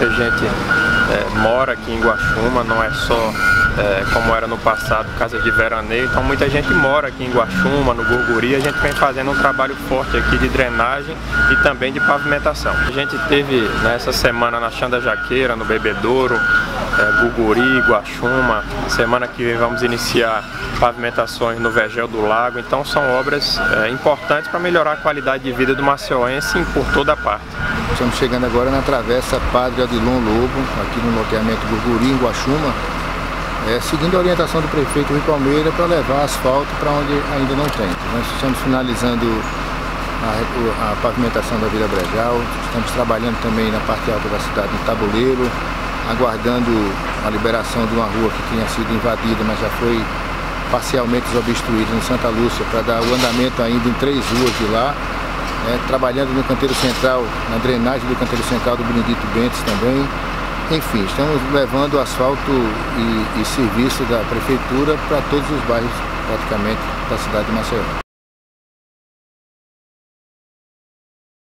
muita gente mora aqui em Guaxuma, não é só como era no passado, casa de veraneio. Então muita gente mora aqui em Guaxuma, no Gurguri. A gente vem fazendo um trabalho forte aqui de drenagem e também de pavimentação. A gente teve nessa semana na Xanda Jaqueira, no Bebedouro, Gurguri, Guaxuma. Semana que vem vamos iniciar pavimentações no Vergel do Lago. Então são obras importantes para melhorar a qualidade de vida do maceiense por toda a parte. Estamos chegando agora na travessa Padre Adilon Lobo, aqui no loteamento Gurguri, em Guaxuma, seguindo a orientação do prefeito Rui Palmeira para levar asfalto para onde ainda não tem. Nós estamos finalizando a pavimentação da Vila Brejal, estamos trabalhando também na parte alta da cidade, no Tabuleiro, aguardando a liberação de uma rua que tinha sido invadida, mas já foi parcialmente desobstruída, no Santa Lúcia, para dar o andamento ainda em 3 ruas de lá. Trabalhando no canteiro central, na drenagem do canteiro central do Benedito Bentes também. Enfim, estamos levando asfalto e serviço da prefeitura para todos os bairros praticamente da cidade de Maceió.